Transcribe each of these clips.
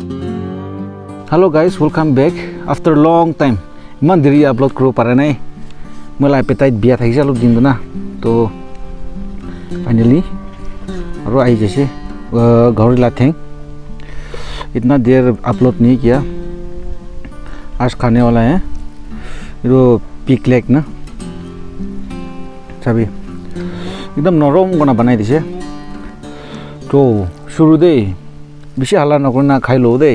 Hello guys, welcome back after long time. Man diri upload kro para nai. Mulai appetite biar thai jaluk din na. To finally रो आई जैसे गौरी लाते हैं इतना देर upload नहीं किया आज खाने वाला है वो पिक लेग ना सभी एकदम नरम कोना बनाई दिसे तो शुरू दे बेसी हल्ला नकरना खाइ लो दे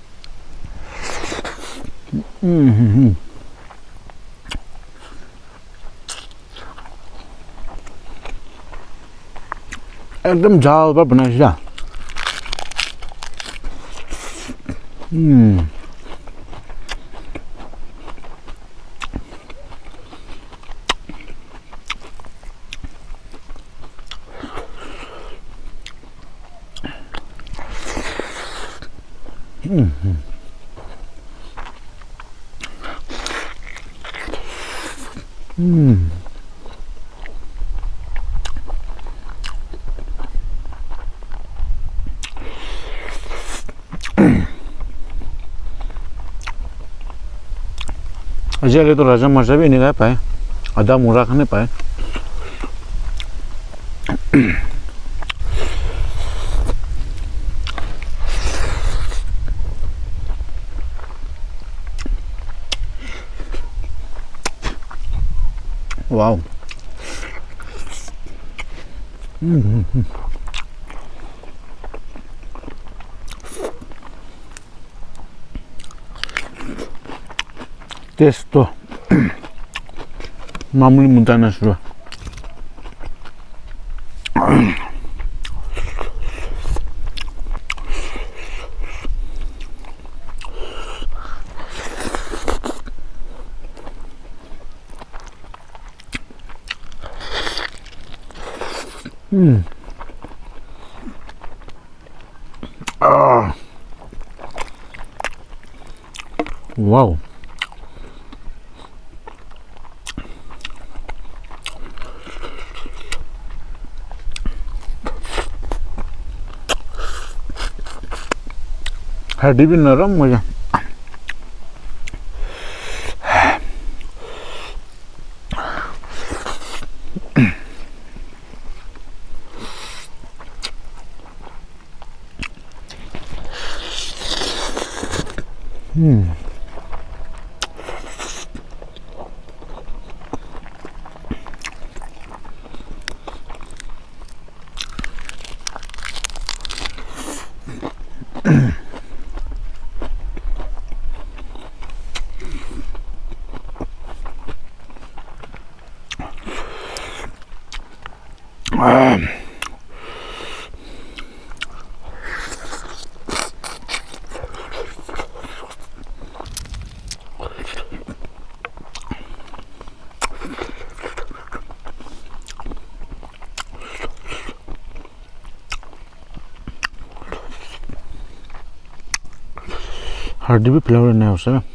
एकदम झाल पर बनाई जा अजय तो राजा मर्जा भी नहीं खा पाए आधा मुरा खाने पाए वाओ टेस्ट तो मामूली मुद्दा ना शुरू वाओ हड्डी भी नरम मजा हड्डी भी फ्लेवर नहीं हो सके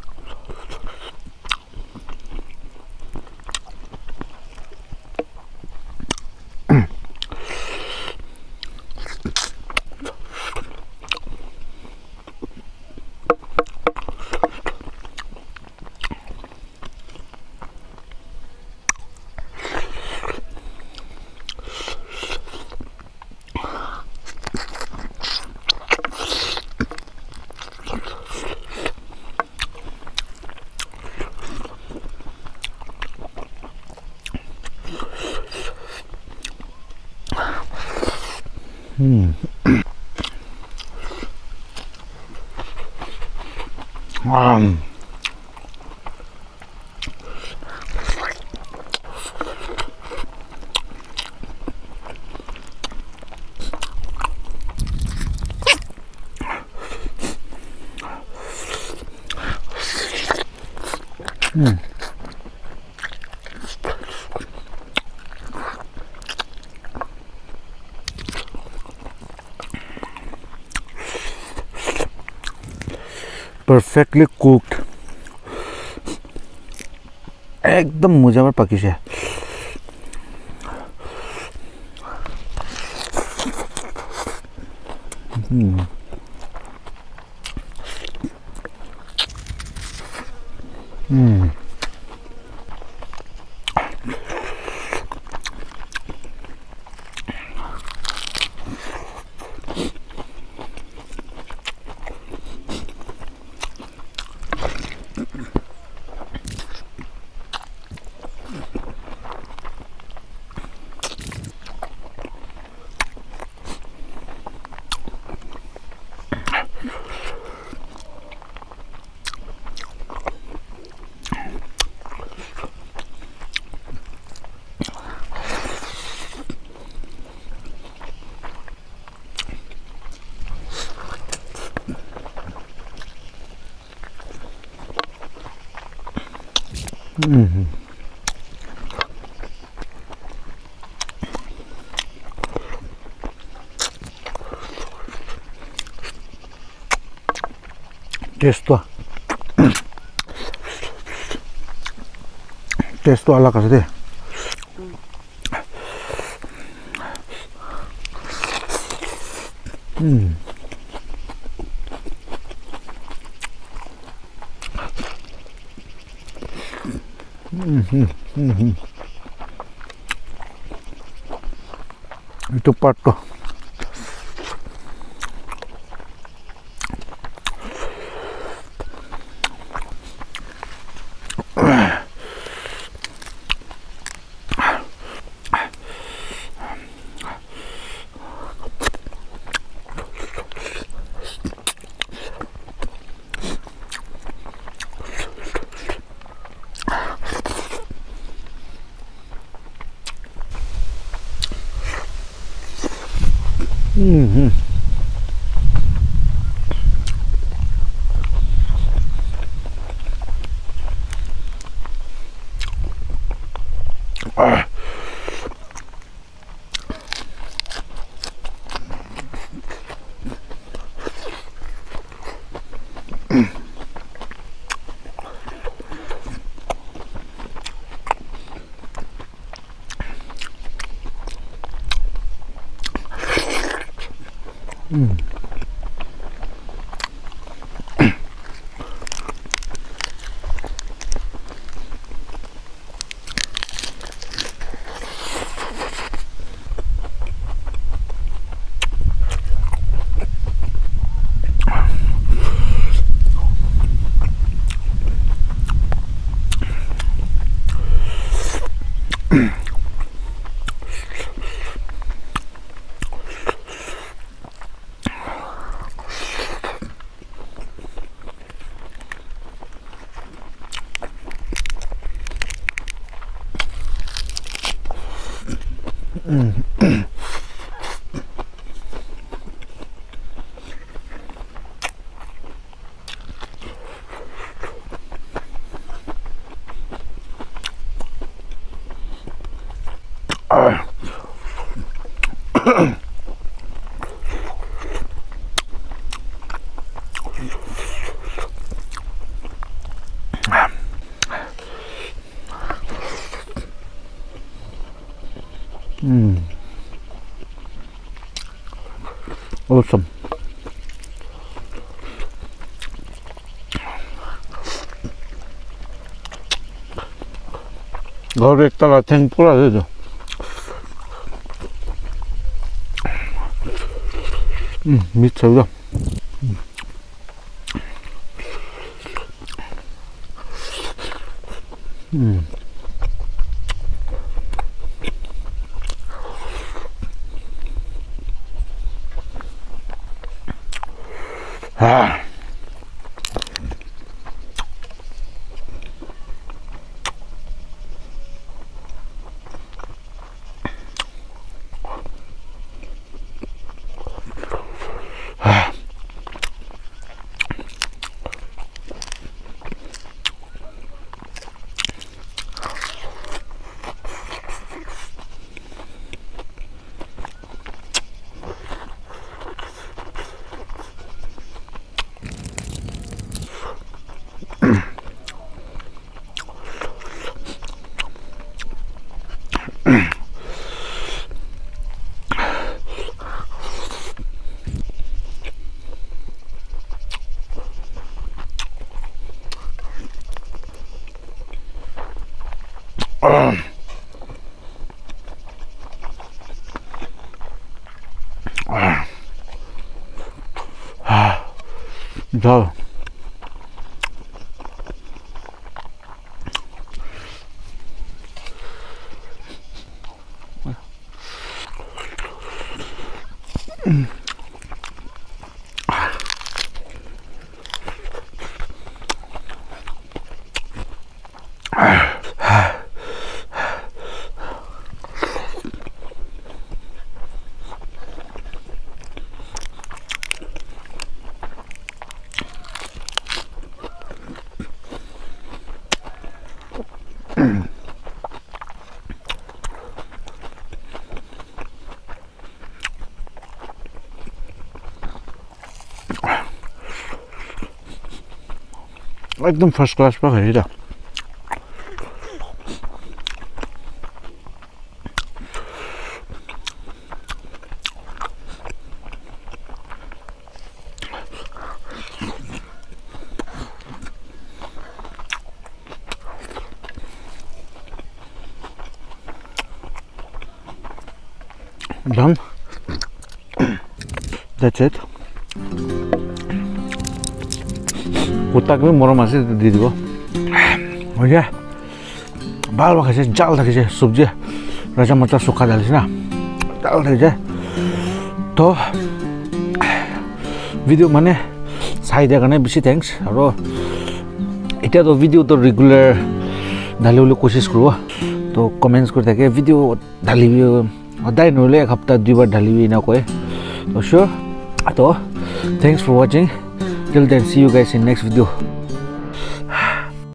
perfectly cooked एकदम मुजावर पकी से टेस्ट तो अलग है दे itu part tuh awesome. 거기에다가 탱뿌라 해줘. 미쳐요. 아. Dal. एकदम फर्स्ट क्लास पो खै त done. That's it. कुत्ता को भी मरम आसे दीदी को हो गया बाल बाखा से जाल तक से सब्जी राजा मचा सुखा डाली ना डाल तक जाए तो भिडियो माने साइडे करने बेसी थैंक्स और इतना तो भिडियो तो रेगुलर डाली वाले कोशिश करो तो कमेंट्स करते हैं भिडियो डाली सदाय नहले एक हफ्ता 2 बार डाली ना कोई तो श्योर तो thanks for watching till then see you guys in next video